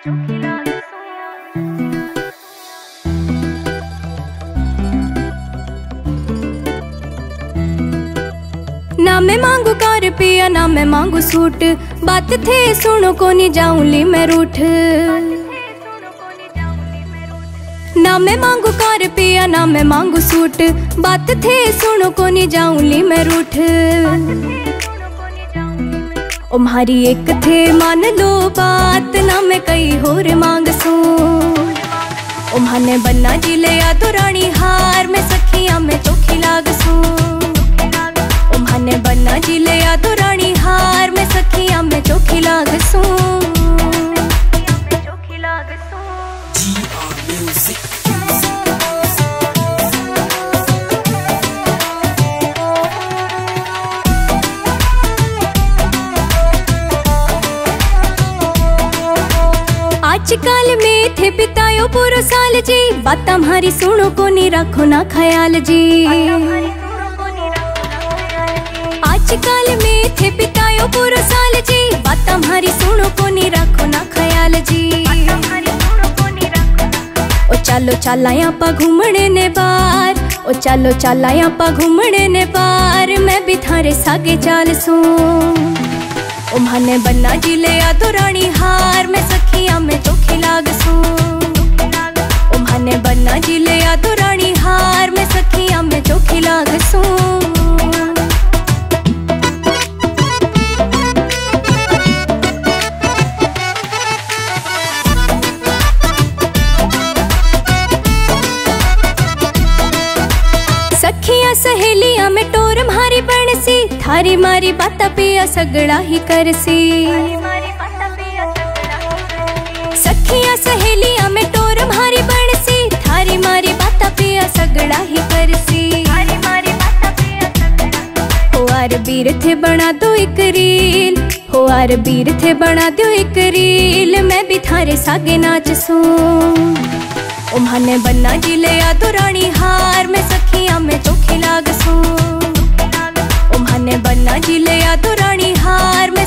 ना मैं मांगू कार पिया ना मैं मांगू सूट, बात थे सुनो को नहीं जाऊंली मैं रूठ। ना मैं मांगू कार पिया ना मैं मांगू सूट, बात थे सुनो को नहीं जाऊंली मैं रूठ। ओ म्हारी एक थे मान लो बात, ना मैं कई होर मांग सू। ओ म्हाने बन्ना जिले या तो रानी हार में सखिया में चोखी लाग सू। ओ म्हाने बन्ना जिले या तो रानी हार में सखिया में चोखी लाग सू। आजकल में थे बितायो पूरा साल जी, बात हमारी सुनो को नहीं रखो ना ख्याल जी। आजकल में थे बितायो पूरा साल जी, बात हमारी सुनो को नहीं रखो ना ख्याल जी। ओ चलो चलाया पा घूमने ने बार, ओ चलो चलाया पा घूमने ने बार, मैं भी थारे सागे चाल सू। ओ म्हाने बन्ना जिले या तो रानी हार में सखिया में चोखी लाग सू। ओ म्हाने बन्ना जिले या तो रानी हार में सखिया में चोखी लाग सू। सखिया सहेलिया में टोर म्हारी बनसी, थारी मारी बाता पिया सगड़ा ही करसी। सखिया सहेलिया में टोर म्हारी बनसी, थारी मारी बाता पिया सगड़ा ही करसी। हो आर बीर थे बना दो एक रील, हो आर बीर थे बना दो एक रील, मैं भी थारे सागे नाच सू। ओ म्हाने बन्ना जिले या तो रानी हार में सखिया में चोखी लाग सू। ओ म्हाने बन्ना जिले या तो रानी हार में